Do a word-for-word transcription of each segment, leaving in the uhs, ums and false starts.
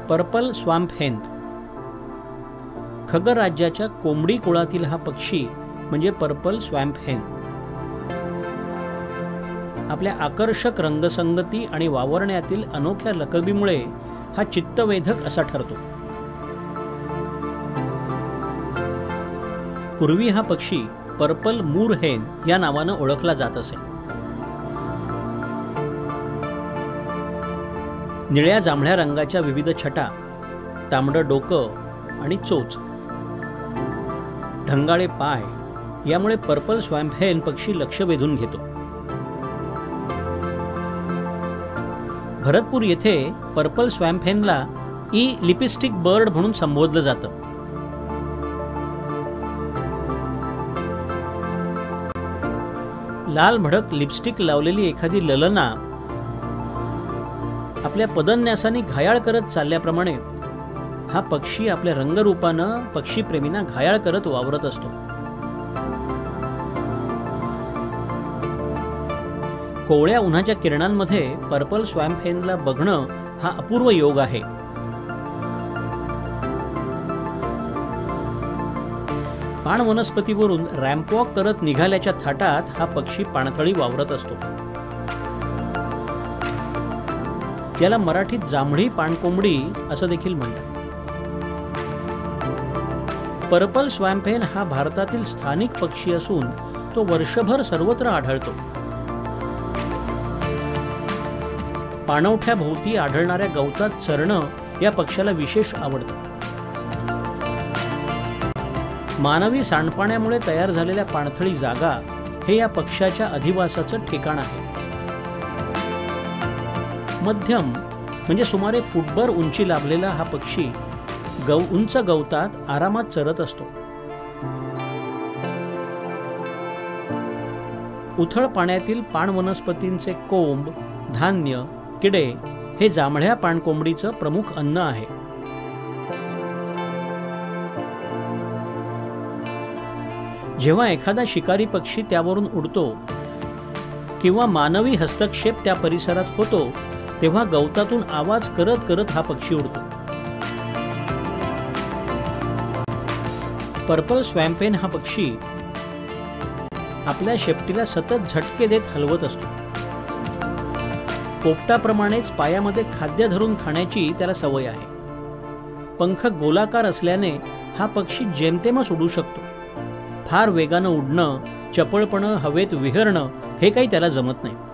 Purple swamp हेन. खगर राज्याच्या कोंबडी कुळातील हा पक्षी म्हणजे पर्पल स्वॅम्प हेन. आपल्या आकर्षक रंगसंगती आणि वावरण्यातील अनोख्या लकबीमुळे हा चित्तवेधक असा ठरतो. पूर्वी हा पक्षी पर्पल मूर हेन या नावानं ओळखला जात असे. निळ्या जांभळ्या रंगाच्या विविध छटा, तांबडं डोकं आणि चोच, ढंगाळे पाय यामुळे पर्पल स्वॅम्प हेन पक्षी लक्ष वेधून घेतो. भरतपूर येथे पर्पल स्वॅम्प हेनला ई लिपस्टिक बर्ड म्हणून संबोधलं जातं. लाल भडक लिपस्टिक लावलेली एखादी ललना आपल्या पदन्यासाने घायाळ करत चालल्याप्रमाणे हा पक्षी आपल्या रंगरूपानं पक्षीप्रेमींना घायाळ करत वावरत असतो. कोवळ्या उन्हाच्या किरणांमध्ये पर्पल स्वॅम्प हेनला बघणं हा अपूर्व योग आहे. पाण वनस्पतीवरून रॅम्पवॉक करत निघाल्याच्या थाटात हा पक्षी पाणथळी वावरत असतो. याला मराठीत जांभळी पाणकोंबडी असं देखील म्हणतात. पर्पल स्वॅम्प हेन हा भारतातील स्थानिक पक्षी असून तो वर्षभर सर्वत्र आढळतो. पाणवठ्याभोवती आढळणाऱ्या गवतात चरणं या पक्ष्याला विशेष आवडतं. मानवी सांडपाण्यामुळे तयार झालेल्या पाणथळी जागा हे या पक्ष्याच्या अधिवासाचं ठिकाण आहे. मध्यम म्हणजे सुमारे फुटभर उंची लाभलेला हा पक्षी गव उंच गवतात आरामात चरत असतो. उथळ पाण्यातील पाण वनस्पतींचे कोंब, धान्य, किडे हे जांभळ्या पाणकोंबडीचं प्रमुख अन्न आहे. जेव्हा एखादा शिकारी पक्षी त्यावरून उडतो किंवा मानवी हस्तक्षेप त्या परिसरात होतो तेव्हा गवतातून आवाज करत करत हा पक्षी उडतो. पर्पल स्वॅम्प हेन हा पक्षी आपल्या शेपटीला सतत झटके देत हलवत असतो. पोपटाप्रमाणेच पायामध्ये खाद्य धरून खाण्याची त्याला सवय आहे. पंख गोलाकार असल्याने हा पक्षी जेमतेमच उडू शकतो. फार वेगानं उडणं, चपळपणं, हवेत विहरणं हे काही त्याला जमत नाही.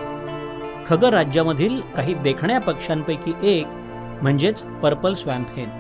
खगर राज्यामधील काही देखण्या पक्ष्यांपैकी एक म्हणजेच पर्पल स्वॅम्प हेन.